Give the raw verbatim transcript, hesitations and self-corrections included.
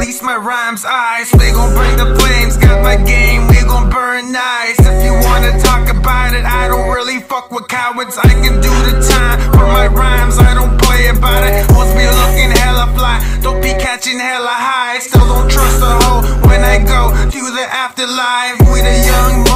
feast my rhymes eyes. We gon' bring the flames, got my game, we gon' burn nice. If you wanna talk about it, I don't really fuck with cowards. I can do the time for my rhymes, I don't play about it. Wants me looking hella fly, don't be catching hella high. Still don't trust a hoe when I go to the afterlife. We the young